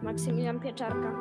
Maksymilian Pieczarka.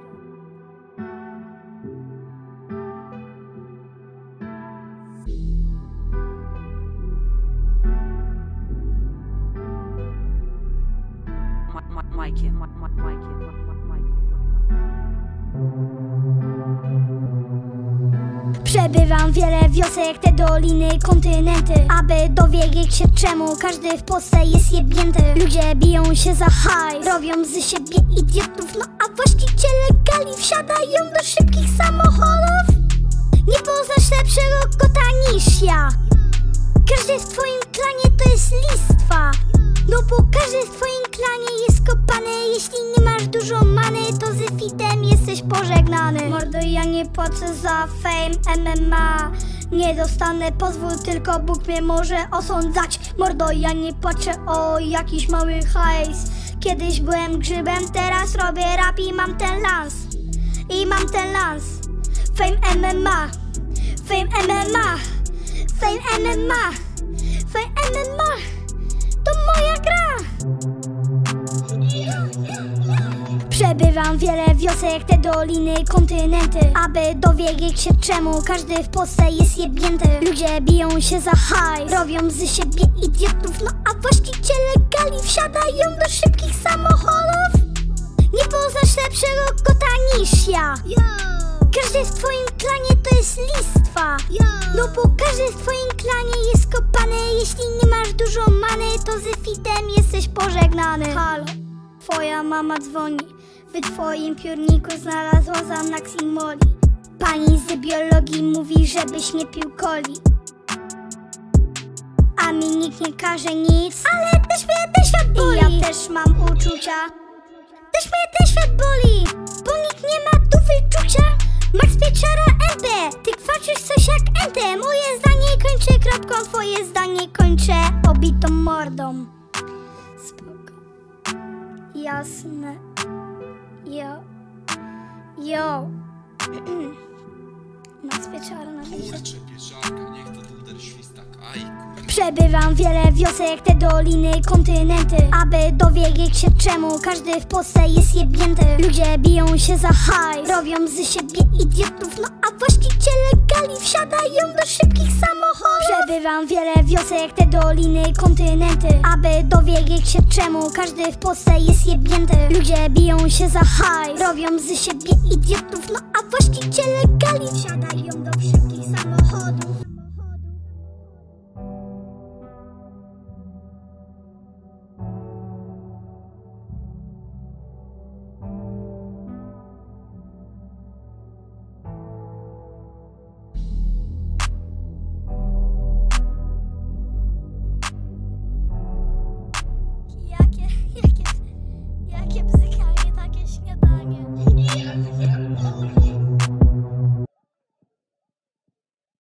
Przebywam wiele wiosek, te doliny, kontynenty, aby dowiedzieć się czemu każdy w Polsce jest jebnięty. Ludzie biją się za hajs, robią z siebie idiotów, no a właściciele gali wsiadają do szybkich samochodów. Nie poznasz lepszego kota niż ja. Każdy w twoim klanie to jest listwa. No bo każdy w twoim klanie jest kopany. Jeśli nie masz dużo many, to z fitem jesteś pożegnany. Mordo, ja nie płacę za fame MMA. Nie dostanę pozwól, tylko Bóg mnie może osądzać. Mordo, ja nie płaczę o jakiś mały hajs. Kiedyś byłem grzybem, teraz robię rap i mam ten lans. Fame MMA. Fame MMA. Fame MMA. Fame MMA. To moja gra. Przebywam wiele wiosek, te doliny, kontynenty, aby dowiedzieć się czemu każdy w Polsce jest jebnięty. Ludzie biją się za hajs, robią z siebie idiotów, no a właściciele gali wsiadają do szybkich samochodów. Nie poznasz lepszego kota niż ja. Każdy w twoim klanie to jest listwa. No bo każdy w twoim klanie jest kopany. Jeśli nie masz dużo many, to z fitem jesteś pożegnany. Halo, twoja mama dzwoni. W twoim piórniku znalazła Xanax i Molly. Pani z biologii mówi, żebyś nie pił coli. A mi nikt nie każe nic, ale też mnie ten świat boli. I ja też mam uczucia. Też mnie ten świat boli, bo nikt nie ma tu wyczucia. Max Pieczara NP, ty kwaczysz coś jak NT. Moje zdanie kończę kropką, twoje zdanie kończę obitą mordą. Spoko. Jasne. Yo. Max Pieczara na wiecie. Kurczę, Pieczarka, niech to duder świstak. Aj, kurczę. Przebywam wiele wiosek, te doliny, kontynenty, aby dowiedzieć się czemu każdy w Polsce jest jebnięty. Ludzie biją się za hajs, robią z siebie idiotów, no a właściciele gali wsiadają do szybkich samochodów. Przebywam wiele wiosek, te doliny, kontynenty, aby dowiedzieć się czemu każdy w Polsce jest jebnięty. Ludzie biją się za hajs, robią z siebie idiotów, no a właściciele gali wsiadają do szybkich samochodów.